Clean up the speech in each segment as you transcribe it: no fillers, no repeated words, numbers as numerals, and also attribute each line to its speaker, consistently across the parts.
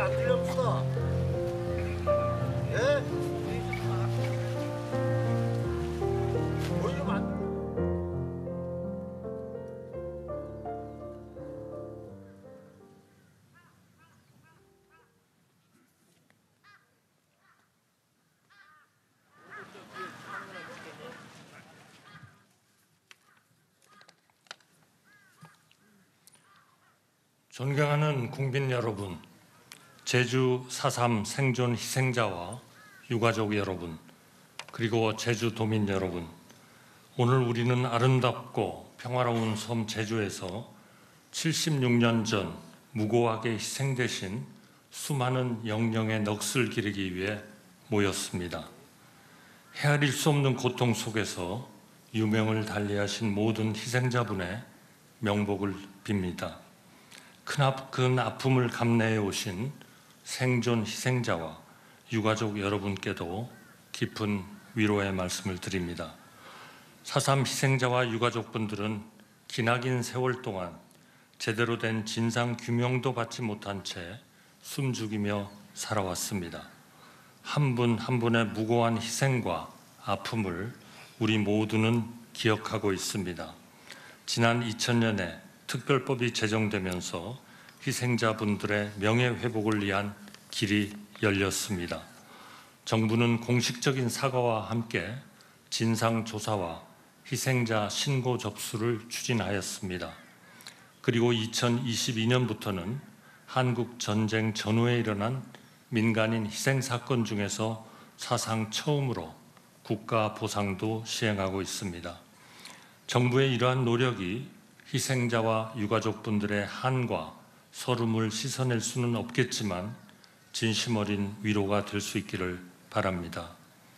Speaker 1: 안 들렸어. 예? 보이면 안
Speaker 2: 존경하는 국민 여러분, 제주 4.3 생존 희생자와 유가족 여러분, 그리고 제주도민 여러분, 오늘 우리는 아름답고 평화로운 섬 제주에서 76년 전 무고하게 희생되신 수많은 영령의 넋을 기리기 위해 모였습니다. 헤아릴 수 없는 고통 속에서 유명을 달리하신 모든 희생자분의 명복을 빕니다. 큰 아픔을 감내해 오신 생존 희생자와 유가족 여러분께도 깊은 위로의 말씀을 드립니다. 4.3 희생자와 유가족분들은 기나긴 세월 동안 제대로 된 진상 규명도 받지 못한 채 숨죽이며 살아왔습니다. 한 분 한 분의 무고한 희생과 아픔을 우리 모두는 기억하고 있습니다. 지난 2000년에 특별법이 제정되면서 희생자분들의 명예회복을 위한 길이 열렸습니다. 정부는 공식적인 사과와 함께 진상조사와 희생자 신고 접수를 추진하였습니다. 그리고 2022년부터는 한국 전쟁 전후에 일어난 민간인 희생사건 중에서 사상 처음으로 국가 보상도 시행하고 있습니다. 정부의 이러한 노력이 희생자와 유가족분들의 한과 서름을 씻어낼 수는 없겠지만 진심 어린 위로가 될 수 있기를 바랍니다.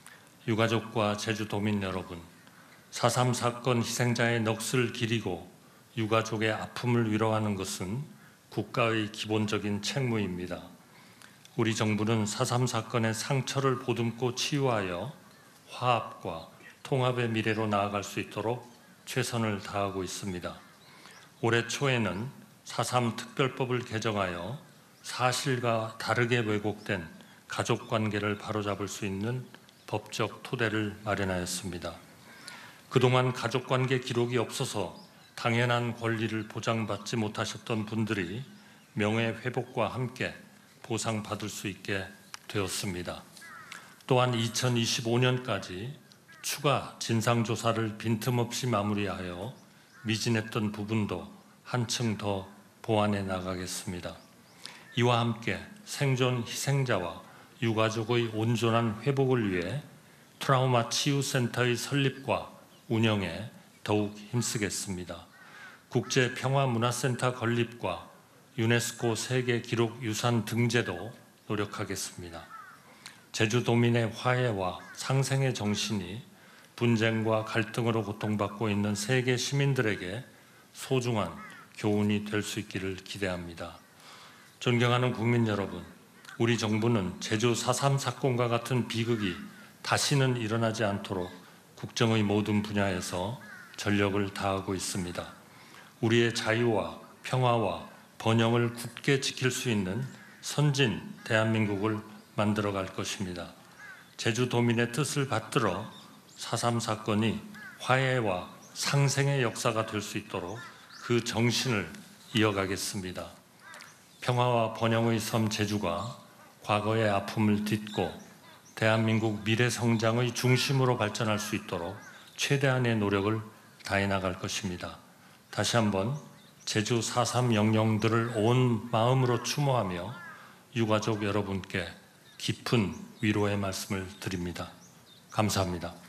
Speaker 2: 유가족과 제주도민 여러분, 4.3 사건 희생자의 넋을 기리고 유가족의 아픔을 위로하는 것은 국가의 기본적인 책무입니다. 우리 정부는 4.3 사건의 상처를 보듬고 치유하여 화합과 통합의 미래로 나아갈 수 있도록 최선을 다하고 있습니다. 올해 초에는 4.3 특별법을 개정하여 사실과 다르게 왜곡된 가족관계를 바로잡을 수 있는 법적 토대를 마련하였습니다. 그동안 가족관계 기록이 없어서 당연한 권리를 보장받지 못하셨던 분들이 명예회복과 함께 보상받을 수 있게 되었습니다. 또한 2025년까지 추가 진상조사를 빈틈없이 마무리하여 미진했던 부분도 한층 더 보완해 나가겠습니다. 이와 함께 생존 희생자와 유가족의 온전한 회복을 위해 트라우마 치유센터의 설립과 운영에 더욱 힘쓰겠습니다. 국제평화문화센터 건립과 유네스코 세계기록유산 등재도 노력하겠습니다. 제주도민의 화해와 상생의 정신이 분쟁과 갈등으로 고통받고 있는 세계 시민들에게 소중한 교훈이 될 수 있기를 기대합니다. 존경하는 국민 여러분, 우리 정부는 제주 4.3 사건과 같은 비극이 다시는 일어나지 않도록 국정의 모든 분야에서 전력을 다하고 있습니다. 우리의 자유와 평화와 번영을 굳게 지킬 수 있는 선진 대한민국을 만들어 갈 것입니다. 제주도민의 뜻을 받들어 4.3 사건이 화해와 상생의 역사가 될 수 있도록 그 정신을 이어가겠습니다. 평화와 번영의 섬 제주가 과거의 아픔을 딛고 대한민국 미래 성장의 중심으로 발전할 수 있도록 최대한의 노력을 다해 나갈 것입니다. 다시 한번 제주 4.3 영령들을 온 마음으로 추모하며 유가족 여러분께 깊은 위로의 말씀을 드립니다. 감사합니다.